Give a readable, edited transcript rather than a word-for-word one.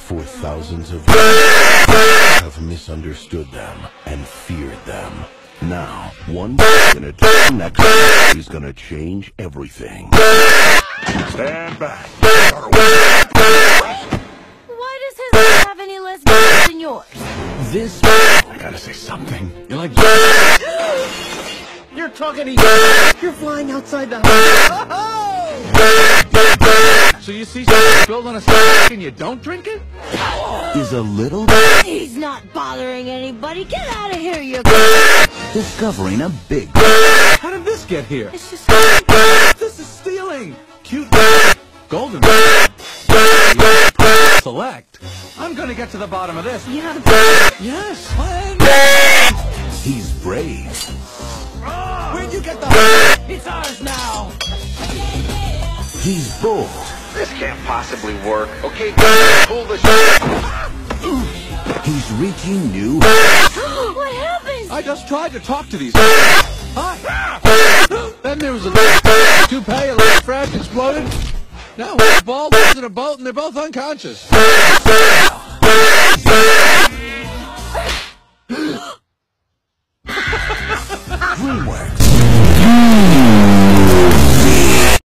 For thousands of years, I have misunderstood them and feared them. Now, one day gonna turn next time is gonna change everything. Stand back. Why does his hair have any less bones than yours? This... I gotta say something. You're like... You're talking to you. You're flying outside the house. So you see something spilled on a steak and you don't drink it? Is a little... He's not bothering anybody. Get out of here, you... discovering a big... How did this get here? It's just... This is stealing! Cute golden select. I'm gonna get to the bottom of this. You have... Yes. He's brave. Where'd you get the... It's ours now. He's bold. This can't possibly work. Okay, pull the He's reaching new... What happened? I just tried to talk to these Hi. Then there was a toupee, a little fresh, exploded. Now we're bald in a boat and they're both unconscious. DreamWorks.